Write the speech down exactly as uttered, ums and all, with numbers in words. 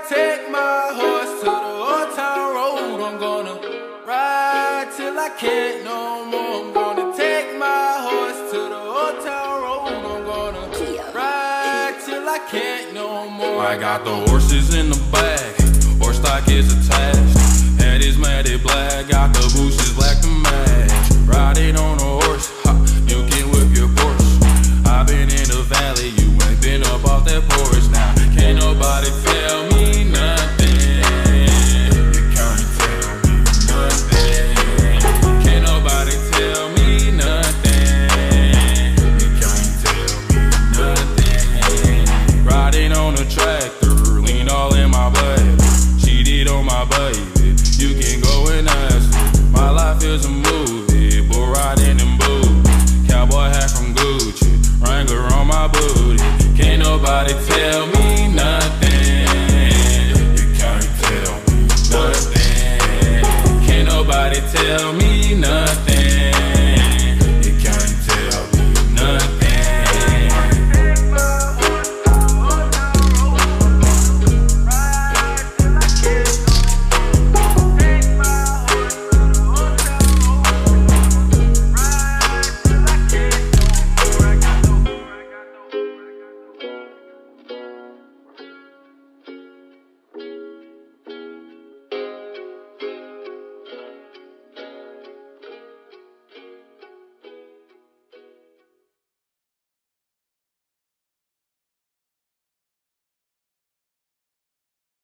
take my horse to the old town road. I'm gonna ride till I can't no more. I'm gonna take my horse to the old town road. I'm gonna ride till I can't no more. I got the horses in the bag, horse stock is attached. Head is matted black, got the bushes black to match. Riding on a horse, ha, you can whip your Porsche. I've been in the valley, you ain't been up off that porch. Now can't nobody tell me nothing. You can't tell me nothing. Can't nobody tell me nothing. You can't tell me nothing. Riding on a tractor, lean all in my blood. Cheated on my baby, you can go and ask her. My life is a movie, bull riding in boots. Cowboy hat from Gucci, Wrangler on my booty. Can't nobody tell me